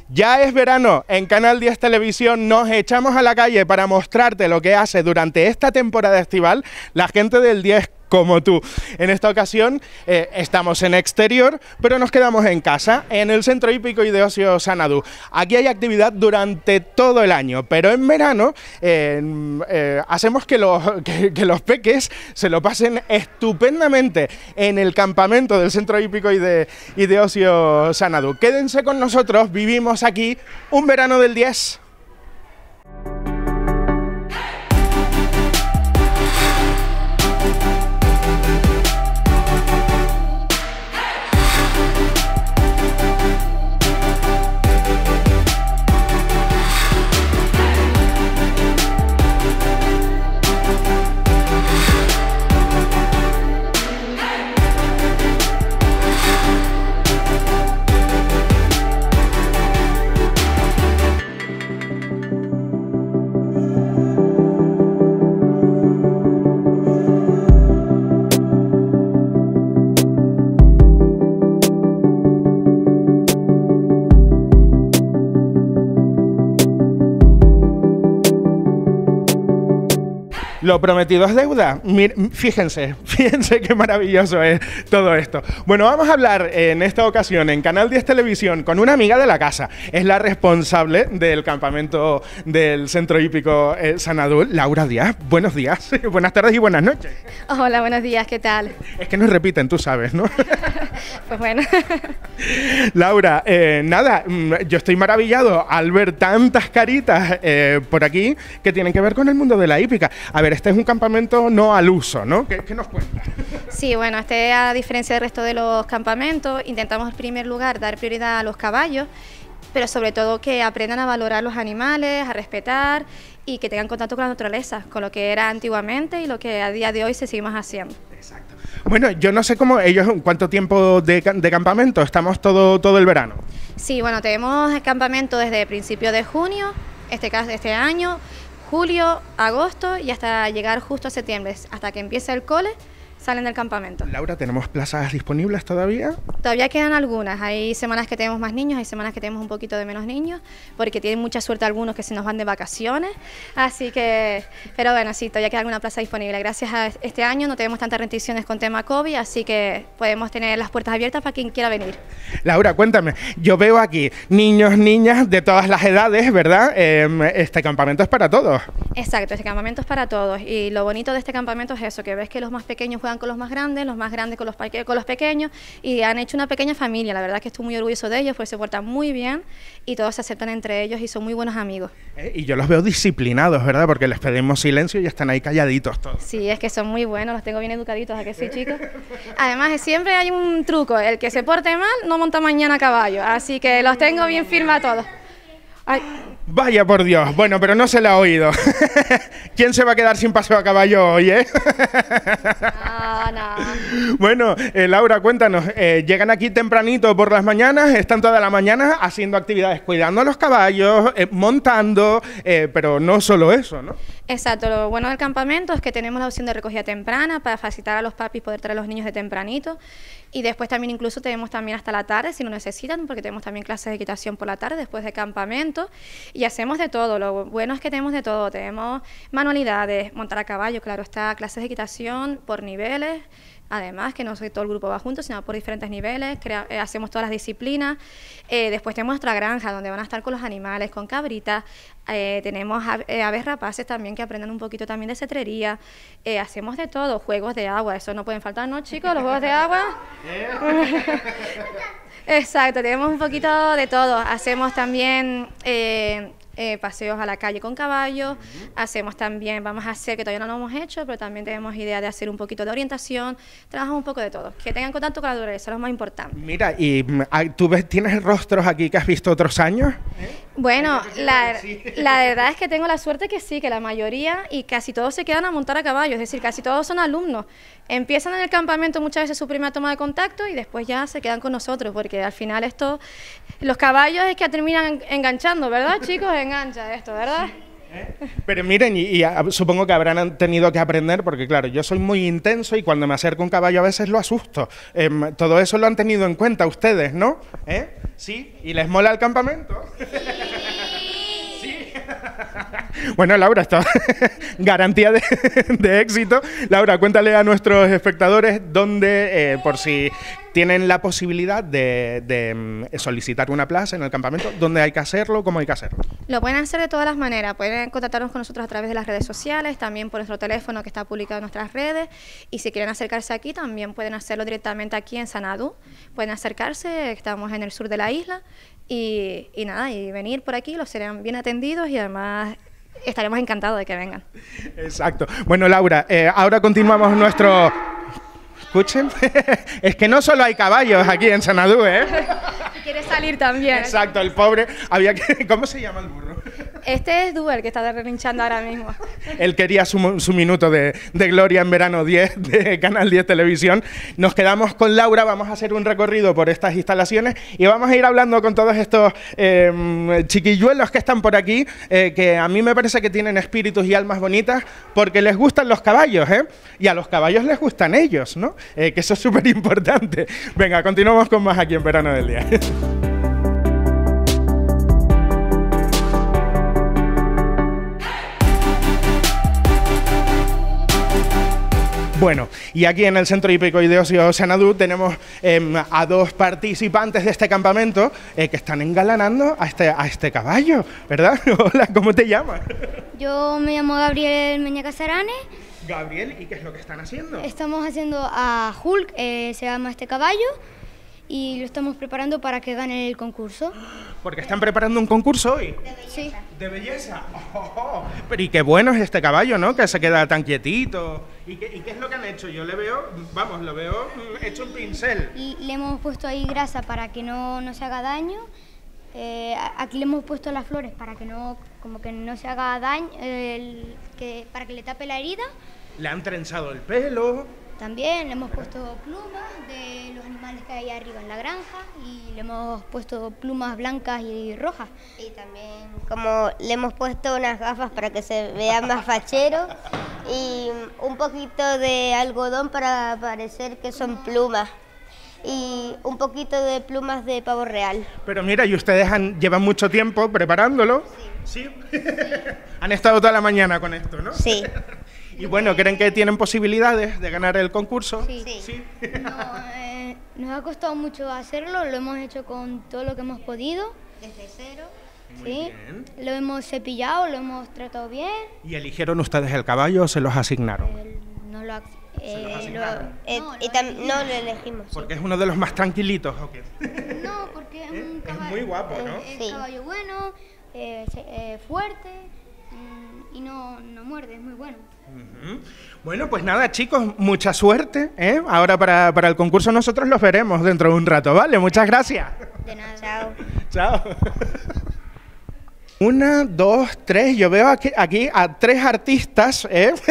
Ya es verano, en Canal 10 Televisión nos echamos a la calle para mostrarte lo que hace durante esta temporada estival la gente del 10 como tú. En esta ocasión estamos en exterior, pero nos quedamos en casa, en el Centro Hípico y de Ocio Xanadu. Aquí hay actividad durante todo el año, pero en verano hacemos que los peques se lo pasen estupendamente en el campamento del Centro Hípico y de Ocio Xanadu. Quédense con nosotros, vivimos aquí un verano del 10. Lo prometido es deuda. Fíjense qué maravilloso es todo esto. Bueno, vamos a hablar en esta ocasión en Canal 10 Televisión con una amiga de la casa. Es la responsable del campamento del Centro Hípico Xanadu, Laura Díaz. Buenos días, buenas tardes y buenas noches. Hola, buenos días, ¿qué tal? Es que nos repiten, tú sabes, ¿no? Pues bueno. Laura, nada, yo estoy maravillado al ver tantas caritas por aquí que tienen que ver con el mundo de la hípica. A ver, este es un campamento no al uso, ¿no? ¿Qué nos cuentas? Sí, bueno, a diferencia del resto de los campamentos, intentamos en primer lugar dar prioridad a los caballos, pero sobre todo que aprendan a valorar los animales, a respetar y que tengan contacto con la naturaleza, con lo que era antiguamente y lo que a día de hoy se seguimos haciendo. Exacto. Bueno, yo no sé cómo ellos, ¿cuánto tiempo de campamento? ¿Estamos todo el verano? Sí, bueno, tenemos campamento desde principios de junio, este año, julio, agosto y hasta llegar justo a septiembre, hasta que empiece el cole, salen del campamento. Laura, ¿tenemos plazas disponibles todavía? Todavía quedan algunas, hay semanas que tenemos más niños, hay semanas que tenemos un poquito de menos niños, porque tienen mucha suerte algunos que se nos van de vacaciones, así que, pero bueno, sí, todavía queda alguna plaza disponible. Gracias a este año no tenemos tantas restricciones con tema COVID, así que podemos tener las puertas abiertas para quien quiera venir. Laura, cuéntame, yo veo aquí niños, niñas de todas las edades, ¿verdad? Este campamento es para todos. Exacto, este campamento es para todos y lo bonito de este campamento es eso, que ves que los más pequeños juegan con los más grandes con los pequeños y han hecho una pequeña familia. La verdad que estoy muy orgulloso de ellos porque se portan muy bien y todos se aceptan entre ellos y son muy buenos amigos. Y yo los veo disciplinados, ¿verdad? Porque les pedimos silencio y están ahí calladitos todos. Sí, es que son muy buenos, los tengo bien educaditos, ¿a que sí, chicos? Además, siempre hay un truco, el que se porte mal no monta mañana a caballo, así que los tengo bien firmes a todos. Ay. Vaya por Dios, bueno, pero no se le ha oído. ¿Quién se va a quedar sin paseo a caballo hoy, No. Bueno, Laura, cuéntanos, llegan aquí tempranito por las mañanas, están toda la mañana haciendo actividades, cuidando a los caballos, montando, pero no solo eso, ¿no? Exacto, lo bueno del campamento es que tenemos la opción de recogida temprana para facilitar a los papis poder traer a los niños de tempranito y después también incluso tenemos también hasta la tarde si lo necesitan porque tenemos también clases de equitación por la tarde después de campamento y hacemos de todo, lo bueno es que tenemos de todo, tenemos manualidades, montar a caballo, claro está, clases de equitación por niveles. Además, que no todo el grupo va juntos, sino por diferentes niveles, hacemos todas las disciplinas. Después tenemos nuestra granja, donde van a estar con los animales, con cabritas. Tenemos aves rapaces también, que aprenden un poquito también de cetrería. Hacemos de todo, juegos de agua, eso no pueden faltar, ¿no, chicos? Los juegos de agua. Exacto, tenemos un poquito de todo. Hacemos también paseos a la calle con caballos, hacemos también, vamos a hacer, que todavía no lo hemos hecho, pero también tenemos idea de hacer un poquito de orientación, trabajamos un poco de todo, que tengan contacto con la naturaleza, es lo más importante. Mira, y tú tienes rostros aquí que has visto otros años. Bueno, la verdad es que tengo la suerte que sí, que la mayoría y casi todos se quedan a montar a caballo, es decir, casi todos son alumnos. Empiezan en el campamento muchas veces su primera toma de contacto y después ya se quedan con nosotros, porque al final esto, los caballos es que terminan enganchando, ¿verdad, chicos? Engancha esto, ¿verdad? Pero miren, y supongo que habrán tenido que aprender, porque claro, yo soy muy intenso y cuando me acerco a un caballo a veces lo asusto. Todo eso lo han tenido en cuenta ustedes, ¿no? ¿Sí? ¿Y les mola el campamento? Sí. Bueno, Laura, esto garantía de éxito. Laura, cuéntale a nuestros espectadores dónde, por si tienen la posibilidad de solicitar una plaza en el campamento, dónde hay que hacerlo, cómo hay que hacerlo. Lo pueden hacer de todas las maneras, pueden contactarnos con nosotros a través de las redes sociales, también por nuestro teléfono que está publicado en nuestras redes, y si quieren acercarse aquí también pueden hacerlo directamente aquí en Xanadu, pueden acercarse, estamos en el sur de la isla, y nada, y venir por aquí, los serán bien atendidos y además estaremos encantados de que vengan. Exacto. Bueno, Laura, ahora continuamos nuestro... Escuchen, es que no solo hay caballos aquí en Xanadu, ¿eh? Si quieres salir también. Exacto, el pobre, había que... ¿Cómo se llama el burro? Este es Duer, que está relinchando ahora mismo. Él quería su minuto de gloria en Verano 10 de Canal 10 Televisión. Nos quedamos con Laura, vamos a hacer un recorrido por estas instalaciones y vamos a ir hablando con todos estos chiquilluelos que están por aquí, que a mí me parece que tienen espíritus y almas bonitas porque les gustan los caballos, ¿eh? Y a los caballos les gustan ellos, ¿no? Que eso es súper importante. Venga, continuamos con más aquí en Verano del Día. Bueno, y aquí en el Centro Hípico y de Ocio Xanadu tenemos a dos participantes de este campamento que están engalanando a este caballo, ¿verdad? Hola, ¿cómo te llamas? Yo me llamo Gabriel Meña Casarane. Gabriel, ¿y qué es lo que están haciendo? Estamos haciendo a Hulk, se llama este caballo, y lo estamos preparando para que gane el concurso. Porque están preparando un concurso hoy. Sí. ¿De belleza? Pero y qué bueno es este caballo, ¿no? Que se queda tan quietito. ¿Y qué es lo que han hecho? Yo le veo, vamos, lo veo hecho un pincel. Y le hemos puesto ahí grasa para que no se haga daño. Aquí le hemos puesto las flores para que no se haga daño, para que le tape la herida. Le han trenzado el pelo. También le hemos puesto plumas de los animales que hay arriba en la granja y le hemos puesto plumas blancas y rojas. Y también como le hemos puesto unas gafas para que se vea más fachero y un poquito de algodón para parecer que son plumas y un poquito de plumas de pavo real. Pero mira, y ustedes llevan mucho tiempo preparándolo. Sí. ¿Sí? Han estado toda la mañana con esto, ¿no? Sí. Y bueno, ¿creen que tienen posibilidades de ganar el concurso? Sí. ¿Sí? Nos ha costado mucho hacerlo, lo hemos hecho con todo lo que hemos podido. Desde cero. Muy bien. Lo hemos cepillado, lo hemos tratado bien. ¿Y eligieron ustedes el caballo o se los asignaron? No lo no lo elegimos. Porque es uno de los más tranquilitos, ¿o qué? No, porque es un caballo. Es muy guapo, ¿no? Es Sí. caballo bueno, fuerte y no muerde, es muy bueno. Bueno, pues nada, chicos, mucha suerte, ¿eh? Ahora para el concurso nosotros los veremos dentro de un rato, ¿vale? Muchas gracias. De nada. Chao. Chao. 1, 2, 3, yo veo aquí a 3 artistas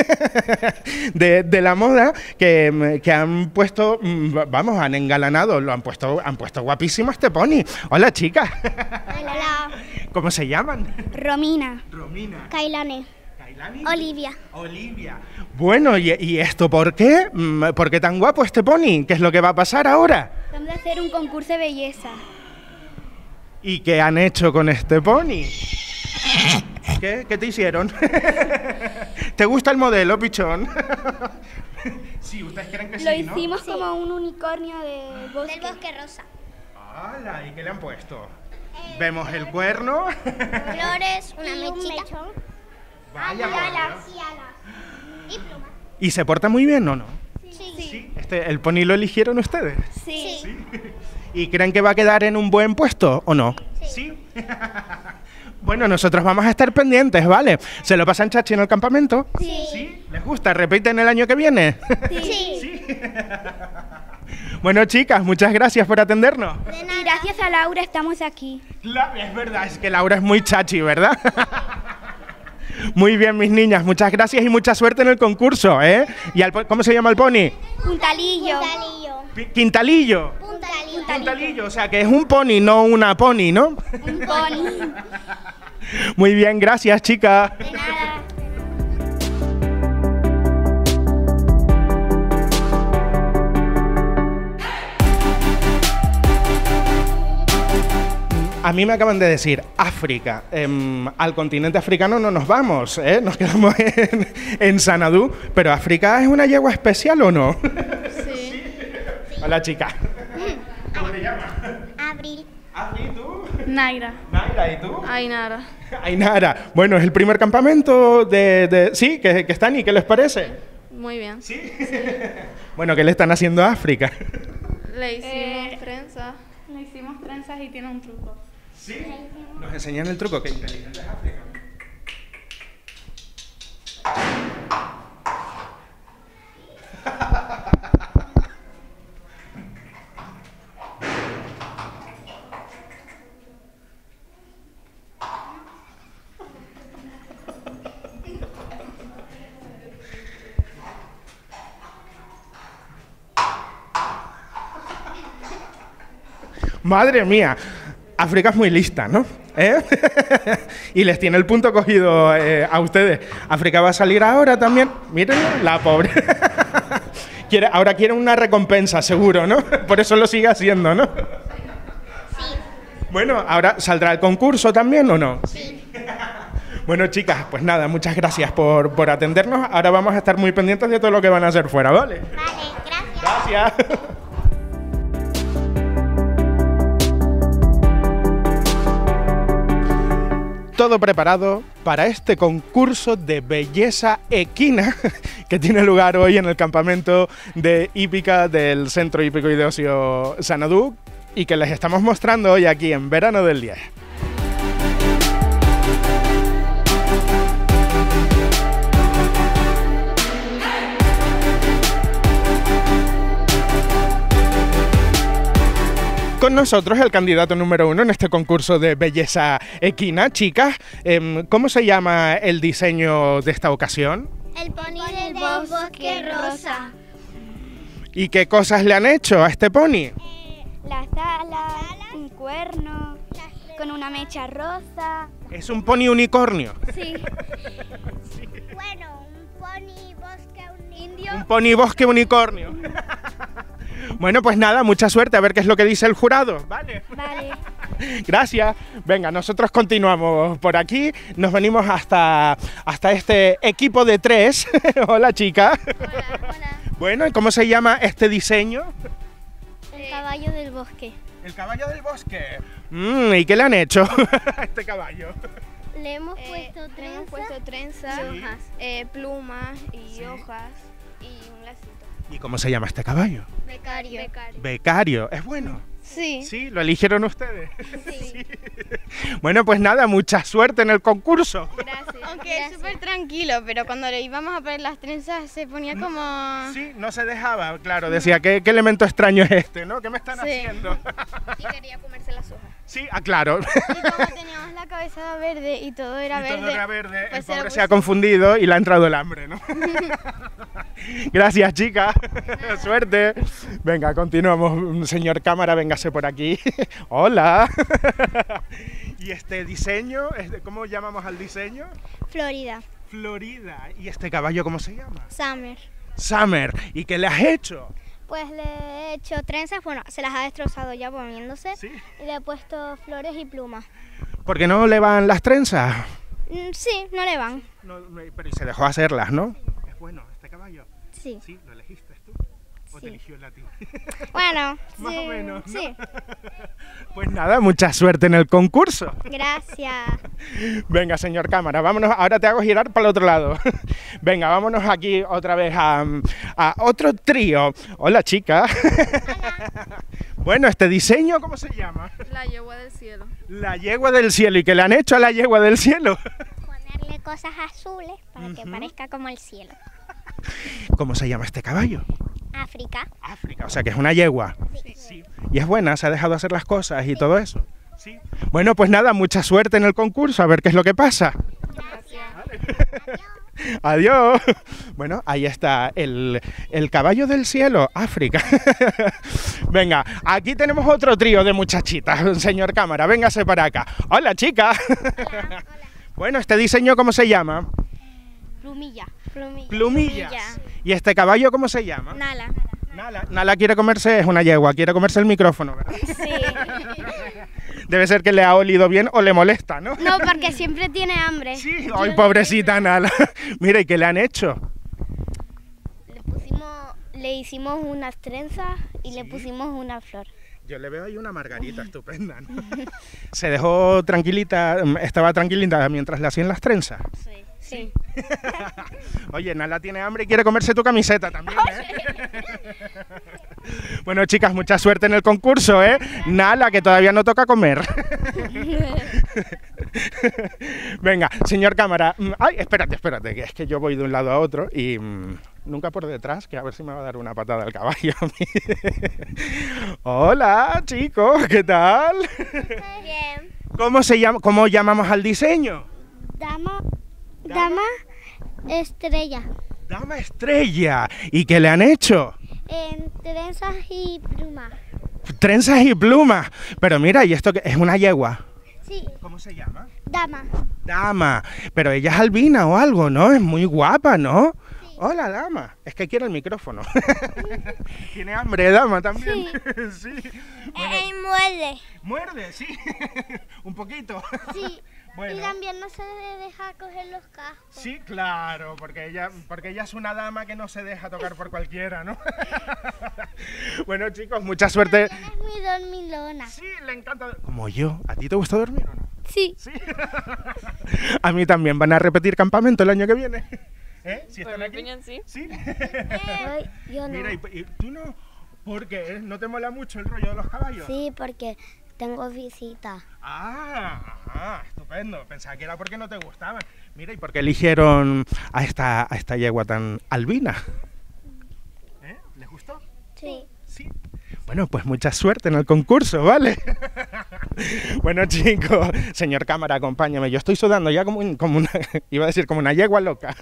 de la moda que han puesto, vamos, han engalanado, han puesto guapísimo a este pony. Hola, chicas. Hola. ¿Cómo se llaman? Romina. Romina. Kailane. ¿Kailani? Olivia. Olivia. Bueno, ¿y esto por qué? ¿Por qué tan guapo este pony? ¿Qué es lo que va a pasar ahora? Vamos a hacer un concurso de belleza. ¿Y qué han hecho con este pony? ¿Qué te hicieron? ¿Te gusta el modelo, pichón? Sí, ¿ustedes creen que sí, Lo no? hicimos como un unicornio del bosque. Del bosque rosa. ¡Hala! ¿Y qué le han puesto? Vemos el cuerno. Flores, una Y un mechita. mechón. Vaya, Y alas. Y plumas. ¿Y se porta muy bien o no? Sí. ¿El pony lo eligieron ustedes? Sí. ¿Y creen que va a quedar en un buen puesto o no? Sí. Bueno, nosotros vamos a estar pendientes, ¿vale? ¿Se lo pasan chachi en el campamento? Sí. ¿Les gusta? ¿Repiten el año que viene? Sí. Bueno, chicas, muchas gracias por atendernos. Y gracias a Laura estamos aquí. Es verdad, es que Laura es muy chachi, ¿verdad? Muy bien, mis niñas, muchas gracias y mucha suerte en el concurso, ¿eh? ¿Y cómo se llama el pony? Puntalillo. Quintalillo. Puntalillo, o sea que es un pony, no una pony, ¿no? Un pony. Muy bien, gracias, chicas. De nada. A mí me acaban de decir África. Al continente africano no nos vamos, ¿eh? Nos quedamos en Sanadú. Pero ¿África es una yegua especial o no? Sí. Hola, chica. ¿Cómo te llamas? Abril. ¿Abril, tú? Naira. Naira, ¿y tú? Ainara. Ainara. Bueno, es el primer campamento sí, que están, ¿y qué les parece? Muy bien. ¿Sí? Bueno, ¿qué le están haciendo a África? Le hicimos trenzas. Le hicimos trenzas y tiene un truco. ¿Sí? Nos enseñan el truco. Qué inteligente es África. Madre mía, África es muy lista, ¿no? ¿Eh? Y les tiene el punto cogido a ustedes. África va a salir ahora también. Miren, la pobre. Ahora quiere una recompensa, seguro, ¿no? Por eso lo sigue haciendo, ¿no? Sí. Bueno, ahora saldrá el concurso también, ¿o no? Sí. Bueno, chicas, pues nada, muchas gracias por atendernos. Ahora vamos a estar muy pendientes de todo lo que van a hacer fuera, ¿vale? Vale, gracias. Gracias. Todo preparado para este concurso de belleza equina que tiene lugar hoy en el campamento de hípica del Centro Hípico y de Ocio Sanadú y que les estamos mostrando hoy aquí en Verano del 10. Con nosotros el candidato número 1 en este concurso de belleza equina. Chicas, ¿cómo se llama el diseño de esta ocasión? El pony del bosque rosa. ¿Y qué cosas le han hecho a este pony? Las alas, un cuerno, con una mecha rosa. Es un pony unicornio. Sí. Bueno, un pony bosque indio. Un pony bosque unicornio. Bueno, pues nada, mucha suerte, a ver qué es lo que dice el jurado. Vale. Vale. Gracias. Venga, nosotros continuamos por aquí. Nos venimos hasta este equipo de 3. Hola, chica. Hola. Bueno, ¿y cómo se llama este diseño? El caballo del bosque. El caballo del bosque. ¿Y qué le han hecho a este caballo? Le hemos puesto trenzas, Sí. plumas y hojas y un lacito. ¿Y cómo se llama este caballo? Becario. Becario. ¿Es bueno? Sí. Sí, lo eligieron ustedes. Sí. Bueno, pues nada, mucha suerte en el concurso. Gracias. Aunque Gracias. es súper tranquilo, pero cuando le íbamos a poner las trenzas se ponía como... Sí, no se dejaba, claro, decía, ¿qué elemento extraño es este, no? ¿Qué me están Sí. haciendo? Y quería comerse las hojas. Sí, claro. Y como teníamos la cabeza verde y todo era Y verde, todo era verde, el pues pobre lo se ha confundido y le ha entrado el hambre, ¿no? Gracias, chica. Suerte. Venga, continuamos. Señor cámara, véngase por aquí. Hola. ¿Y este diseño? ¿Cómo llamamos al diseño? Florida. Florida. ¿Y este caballo cómo se llama? Summer. Summer. ¿Y qué le has hecho? Pues le he hecho trenzas, bueno, se las ha destrozado ya poniéndose. Sí. Y le he puesto flores y plumas. ¿Por qué no le van las trenzas? Sí, no le van. No, pero y se dejó hacerlas, ¿no? Es bueno este caballo. Sí. Sí, ¿lo elegiste tú? ¿O te Sí. eligió él a ti? Bueno, Más sí, o menos, ¿no? sí. Pues nada, mucha suerte en el concurso. Gracias. Venga, señor cámara, vámonos. Ahora te hago girar para el otro lado. Venga, vámonos aquí otra vez a otro trío. Hola, chica. Bueno, ¿este diseño cómo se llama? La yegua del cielo. La yegua del cielo. ¿Y qué le han hecho a la yegua del cielo? Ponerle cosas azules para que parezca como el cielo. ¿Cómo se llama este caballo? África. África, o sea que es una yegua. Sí. Y es buena, se ha dejado hacer las cosas y todo eso. Sí. Bueno, pues nada, mucha suerte en el concurso, a ver qué es lo que pasa. Adiós. Bueno, ahí está el caballo del cielo, África. Venga, aquí tenemos otro trío de muchachitas, señor cámara, véngase para acá. Hola, chica. Hola. Bueno, ¿este diseño cómo se llama? Plumilla. Plumillas. ¿Y este caballo cómo se llama? Nala. Nala quiere comerse, es una yegua, quiere comerse el micrófono, ¿verdad? Sí. Debe ser que le ha olido bien o le molesta, ¿no? No, porque siempre tiene hambre. Sí, ay, pobrecita Nala. Mira, ¿y qué le han hecho? Le hicimos unas trenzas y le pusimos una flor. Yo le veo ahí una margarita estupenda, ¿no? ¿Se dejó tranquilita, estaba tranquilita mientras le hacían las trenzas? Sí. Oye, Nala tiene hambre y quiere comerse tu camiseta también, ¿eh? Bueno, chicas, mucha suerte en el concurso, ¿eh? Nala, que todavía no toca comer. Venga, señor cámara. Ay, espérate, que es que yo voy de un lado a otro y nunca por detrás, que a ver si me va a dar una patada al caballo a mí. Hola, chicos, ¿qué tal? Bien. ¿Cómo llamamos al diseño? Dama estrella. Dama estrella. ¿Y qué le han hecho? En trenzas y plumas. Trenzas y plumas. Pero mira, ¿y esto qué? ¿Es una yegua? Sí. ¿Cómo se llama? Dama. Dama. Pero ella es albina o algo, ¿no? Es muy guapa, ¿no? Sí. Hola, dama. Es que quiere el micrófono. ¿Tiene hambre, dama, también? Sí. Sí. Bueno. Muerde. ¿Muerde? Sí. Un poquito. Sí. Bueno. Y también no se deja coger los cascos. Sí, claro, porque ella es una dama que no se deja tocar por cualquiera, ¿no? Bueno, chicos, mucha suerte. También es muy dormilona. Sí, le encanta. Como yo. ¿A ti te gusta dormir o no? Sí. Sí. A mí también. ¿Van a repetir campamento el año que viene? ¿Eh? ¿Si están aquí? Opinión, sí. ¿Sí? Yo no. Mira, ¿y tú no? ¿Por qué? ¿No te mola mucho el rollo de los caballos? Sí, porque tengo visita. Estupendo. Pensaba que era porque no te gustaban. Mira, ¿y por qué eligieron a esta yegua tan albina? ¿Eh? ¿Les gustó? Sí. Sí. Bueno, pues mucha suerte en el concurso, ¿vale? Bueno, chicos, señor cámara, acompáñame. Yo estoy sudando ya como una, iba a decir como una yegua loca.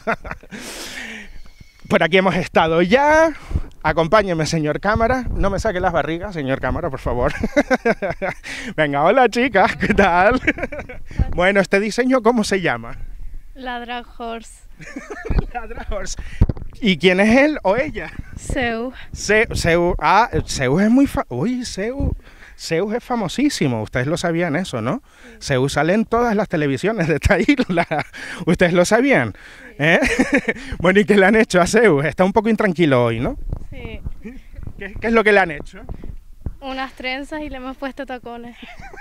Por aquí hemos estado ya. Acompáñeme, señor cámara. No me saque las barrigas, señor cámara, por favor. Venga, hola, chicas, ¿qué tal? Bueno, ¿este diseño cómo se llama? Ladra Horse. Ladra Horse. ¿Y quién es él o ella? Zeus. Zeus. Ah, Zeus es muy Zeus es famosísimo. Ustedes lo sabían eso, ¿no? Zeus sale en todas las televisiones de esta isla. ¿Ustedes lo sabían? ¿Eh? Bueno, ¿y qué le han hecho a Zeus? Está un poco intranquilo hoy, ¿no? Sí. ¿Qué es lo que le han hecho? Unas trenzas y le hemos puesto tacones.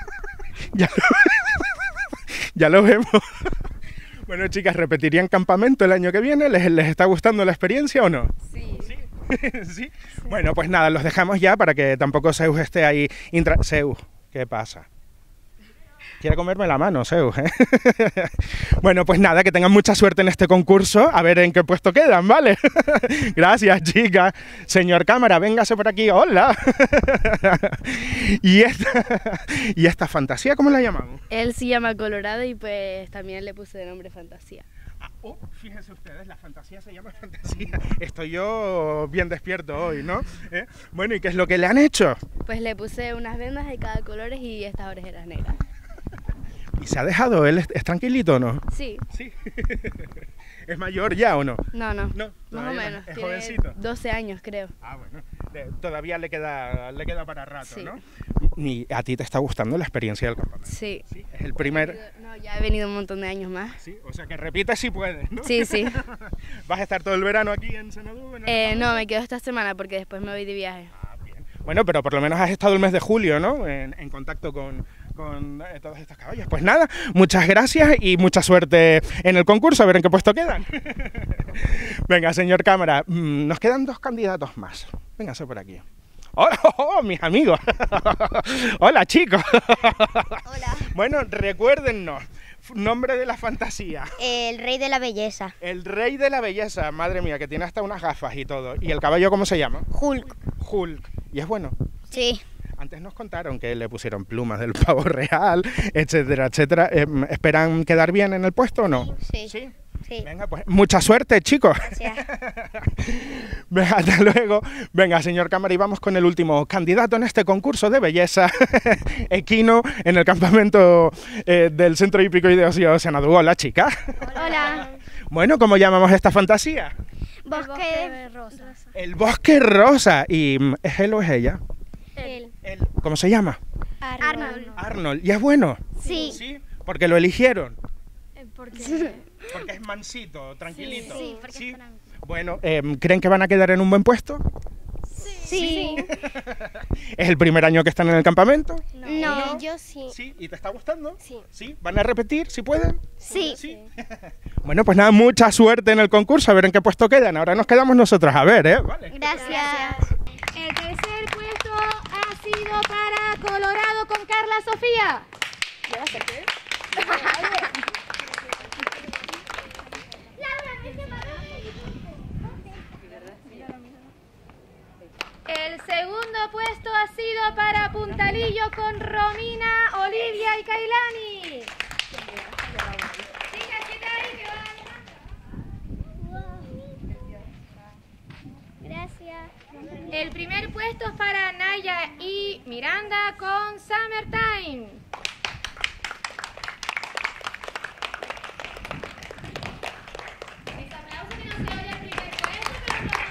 Ya lo vemos. Bueno, chicas, ¿repetirían campamento el año que viene? ¿Les está gustando la experiencia o no? Sí. ¿Sí? ¿Sí? Bueno, pues nada, los dejamos ya para que tampoco Zeus esté ahí. Zeus, ¿qué pasa? Quiere comerme la mano, Zeus, ¿eh? Bueno, pues nada, que tengan mucha suerte en este concurso. A ver en qué puesto quedan, ¿vale? Gracias, chicas. Señor cámara, véngase por aquí. ¡Hola! ¿Y esta fantasía cómo la llaman? Él se llama Colorado y pues también le puse de nombre Fantasía. Fíjense ustedes, la fantasía se llama fantasía. Estoy yo bien despierto hoy, ¿no? Bueno, ¿y qué es lo que le han hecho? Pues le puse unas vendas de cada color y estas orejeras negras. ¿Y se ha dejado? ¿Él es tranquilito o no? Sí. Sí. ¿Es mayor ya o no? No. No, Más o menos. es Tiene jovencito. 12 años, creo. Ah, bueno. Todavía le queda para rato, Sí. ¿no? ¿Y a ti te está gustando la experiencia del campamento? Sí. Sí. Es el primer... No, ya he venido un montón de años más. Sí, o sea que repites si puedes, ¿no? Sí, sí. ¿Vas a estar todo el verano aquí en Xanadu? No, me quedo esta semana porque después me voy de viaje. Ah, bien. Bueno, pero por lo menos has estado el mes de julio, ¿no? En contacto con todos estos caballos. Pues nada, muchas gracias y mucha suerte en el concurso, a ver en qué puesto quedan. Venga, señor cámara, nos quedan 2 candidatos más. Véngase por aquí. ¡Oh, mis amigos! ¡Hola, chicos! Hola. Bueno, recuérdennos, nombre de la fantasía. El rey de la belleza. El rey de la belleza, madre mía, que tiene hasta unas gafas y todo. ¿Y el caballo cómo se llama? Hulk. Hulk. ¿Y es bueno? Sí. Antes nos contaron que le pusieron plumas del pavo real, etcétera, etcétera. ¿Esperan quedar bien en el puesto o no? Sí. ¿Sí? Sí. Venga, pues mucha suerte, chicos. Gracias. Venga, hasta luego. Venga, señor cámara, y vamos con el último candidato en este concurso de belleza equino en el campamento del Centro Hípico y de Ocio Xanadu. Hola, chica. Hola. Bueno, ¿cómo llamamos esta fantasía? Bosque rosa. El bosque rosa. ¿Y es él o es ella? ¿Cómo se llama? Arnold. ¿Y es bueno? Sí. ¿Sí? ¿Porque lo eligieron? Porque Porque es mansito, tranquilito. Sí, porque es tranquilo. Bueno, ¿creen que van a quedar en un buen puesto? Sí. ¿Es el primer año que están en el campamento? No. Yo sí. ¿Sí? ¿Y te está gustando? Sí. ¿Sí? ¿Van a repetir si pueden? Sí. ¿Sí? Bueno, pues nada, mucha suerte en el concurso, a ver en qué puesto quedan. Ahora nos quedamos nosotros, a ver, ¿eh? Vale. Gracias. El tercer puesto ha sido para Colorado con Carla Sofía. El segundo puesto ha sido para Puntalillo con Romina, Olivia y Kailani. Chicas, ¿qué tal? ¿Qué van? Gracias. El primer puesto es para Naya y Miranda con Summertime. Mis aplausos que no se oye el primer puesto, pero no.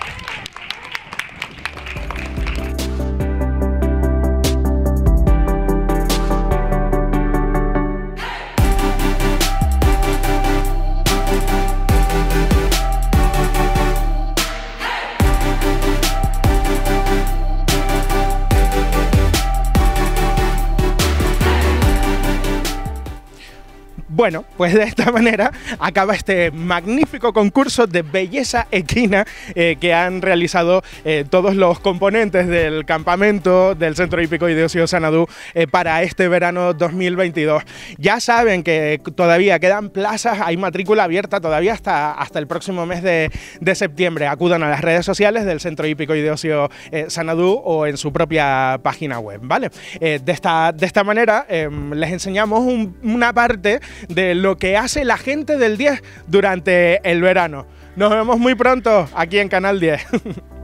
Bueno, pues de esta manera acaba este magnífico concurso de belleza equina que han realizado todos los componentes del campamento del Centro Hípico y de Ocio Xanadu para este verano 2022. Ya saben que todavía quedan plazas, hay matrícula abierta todavía hasta el próximo mes de septiembre. Acudan a las redes sociales del Centro Hípico y de Ocio Xanadu o en su propia página web, ¿vale? De esta manera les enseñamos una parte de lo que hace la gente del 10 durante el verano. Nos vemos muy pronto aquí en Canal 10.